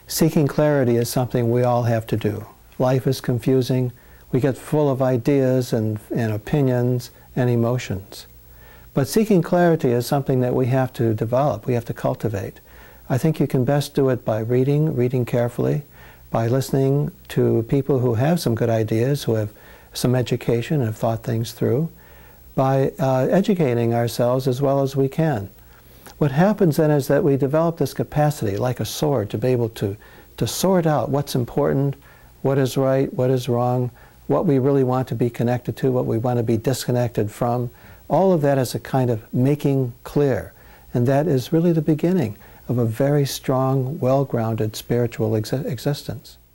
Seeking clarity is something we all have to do. Life is confusing. We get full of ideas and opinions and emotions. But seeking clarity is something that we have to develop, we have to cultivate. I think you can best do it by reading carefully, by listening to people who have some good ideas, who have some education and have thought things through, by educating ourselves as well as we can. What happens then is that we develop this capacity, like a sword, to be able to sort out what's important, what is right, what is wrong, what we really want to be connected to, what we want to be disconnected from. All of that is a kind of making clear. And that is really the beginning of a very strong, well-grounded spiritual existence.